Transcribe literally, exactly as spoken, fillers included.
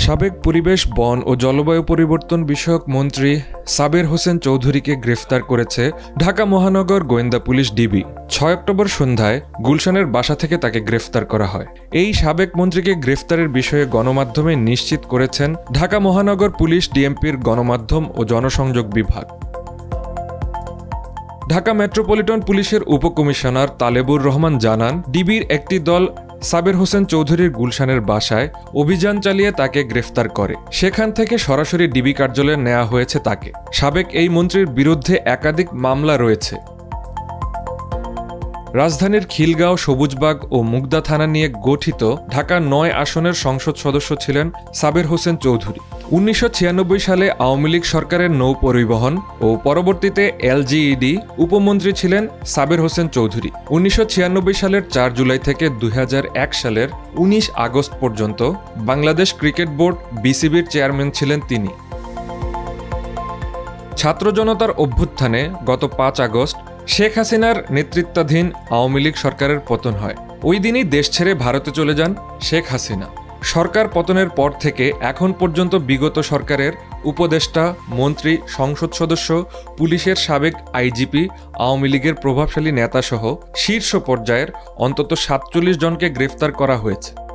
সাবেক পরিবেশ, বন ও জলবায়ু পরিবর্তন বিষয়ক মন্ত্রী সাবের হোসেন চৌধুরীকে গ্রেফতার করেছে ঢাকা মহানগর গোয়েন্দা পুলিশ ডিবি। ছয় অক্টোবর সন্ধ্যায় গুলশানের বাসা থেকে তাকে গ্রেফতার করা হয়। এই সাবেক মন্ত্রীকে গ্রেফতারের বিষয়ে গণমাধ্যমে নিশ্চিত করেছেন ঢাকা মহানগর পুলিশ ডিএমপির গণমাধ্যম ও জনসংযোগ বিভাগ। ঢাকা মেট্রোপলিটন পুলিশের উপকমিশনার তালেবুর রহমান জানান, ডিবির একটি দল সাবের হোসেন চৌধুরীর গুলশানের বাসায় অভিযান চালিয়ে তাকে গ্রেফতার করে। সেখান থেকে সরাসরি ডিবি কার্যালয়ে নেওয়া হয়েছে তাকে। সাবেক এই মন্ত্রীর বিরুদ্ধে একাধিক মামলা রয়েছে। রাজধানীর খিলগাঁও, সবুজবাগ ও মুগদা থানা নিয়ে গঠিত ঢাকা নয় আসনের সংসদ সদস্য ছিলেন সাবের হোসেন চৌধুরী। উনিশশো ছিয়ানব্বই সালে আওয়ামী লীগ সরকারের নৌ পরিবহন ও পরবর্তীতে এলজিইডি উপমন্ত্রী ছিলেন সাবের হোসেন চৌধুরী। উনিশশো ছিয়ানব্বই সালের চার জুলাই থেকে দুই হাজার এক সালের উনিশ আগস্ট পর্যন্ত বাংলাদেশ ক্রিকেট বোর্ড বিসিবির চেয়ারম্যান ছিলেন তিনি। ছাত্র জনতার অভ্যুত্থানে গত পাঁচ আগস্ট শেখ হাসিনার নেতৃত্বাধীন আওয়ামী লীগ সরকারের পতন হয়। ওই দিনই দেশ ছেড়ে ভারতে চলে যান শেখ হাসিনা। সরকার পতনের পর থেকে এখন পর্যন্ত বিগত সরকারের উপদেষ্টা, মন্ত্রী, সংসদ সদস্য, পুলিশের সাবেক আইজিপি, আওয়ামী লীগের প্রভাবশালী নেতাসহ শীর্ষ পর্যায়ের অন্তত সাতচল্লিশ জনকে গ্রেফতার করা হয়েছে।